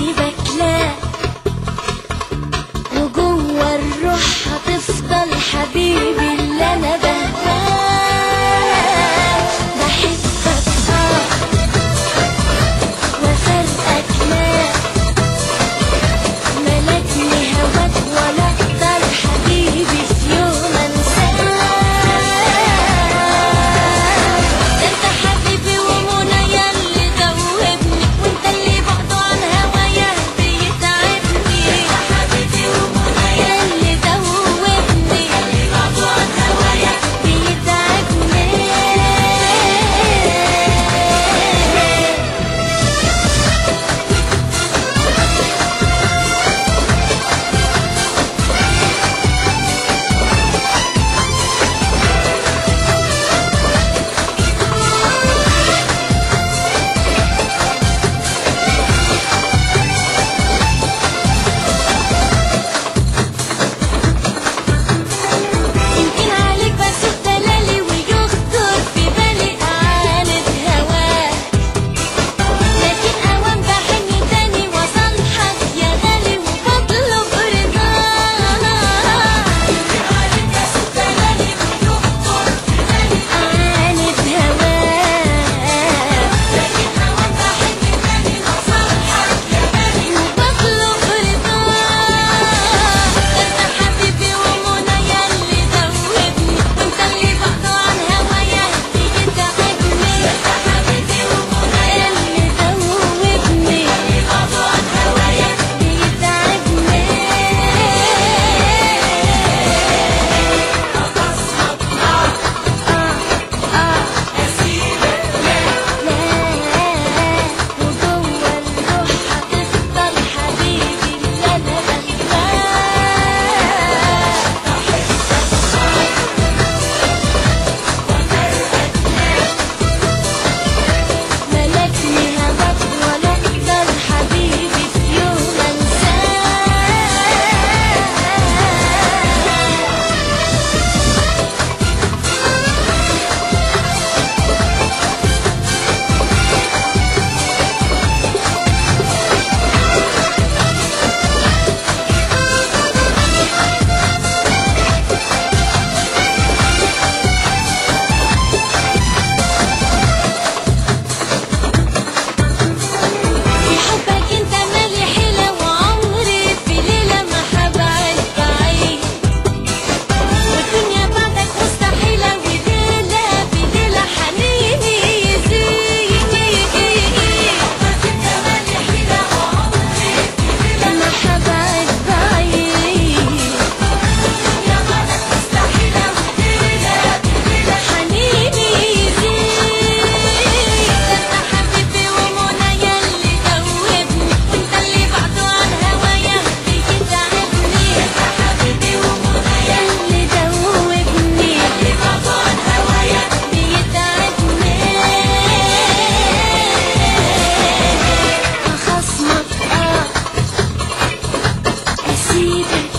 اسيبك لا، وجوه الروح هتفضل حبيبي اللي انا بهواه. بحبك وفرقك لا، ملكني هواك ولا اقدر حبيبي في يوم انساك. ده انت حبيبي ومنايا اللي دوبني، وانت اللي بعده عن هوايا بيتعبني. انت حبيبي ومنايا اللي دوبني، اللي بعده عن هوايا بيتعبني. يمكن عليك بسوق دلالي ويخطر في بالي أعاند هواك، لكن أوام بحن تاني وصالحك يا غالي وبطلب رضاك. يمكن عليك بسوق دلالي ويخطر في بالي أعاند هواك، لكن أوام بحن تاني وصالحك يا غالي وبطلب رضاك. ده انت حبيبي ومنايا اللي دوبني، وانت اللي بعده عن هوايا بيتعبني. انت حبيبي ومنايا اللي دوبني، اللي بعده عن هوايا بيتعبني. اسيبك لا، وجوه الروح هتفضل حبيبي اللي انا بهواه. ملكني هواك ولا اقدر حبيبي في يوم في حبك انت مالي حيلة، وعمري في ليلة ما هبعد بعيد. والدنيا بعدك مستحيلة، وليلة بليلة حنيني يزيد. حبك انت مالي حيلة، وعمري في ليلة ما هبعد بعيد. والدنيا بعدك مستحيلة، وليلة بليلة حنيني يزيد. ده انت حبيبي ومنايا اللي دوبني، وانت اللي بعده عن هوايا بيتعبني. انت حبيبي ومنايا اللي دوبني، اللي بعده عن هوايا بيتعبني. هخصمك اسيبك